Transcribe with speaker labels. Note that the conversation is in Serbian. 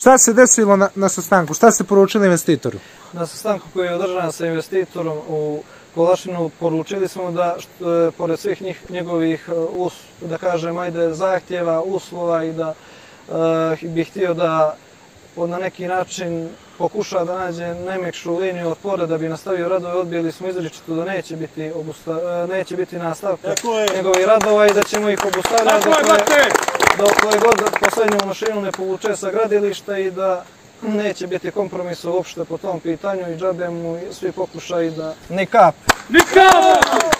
Speaker 1: Šta se desilo na sastanku? Šta ste poručili investitoru?
Speaker 2: Na sastanku koji je održan sa investitorom u Kolašinu poručili smo da pored svih njegovih da kažem zahtjeva, uslova i da bih htio da na neki način pokuša da nađe najmekšu liniju otpora da bi nastavio radove. Odbili smo izričito da neće biti nastavka njegovih radova i da ćemo ih obustavljati dok god poslednju mašinu ne povuče sa gradilišta i da neće biti kompromisa uopšte po tom pitanju i džabe mu svi pokušaju da... Ni kap!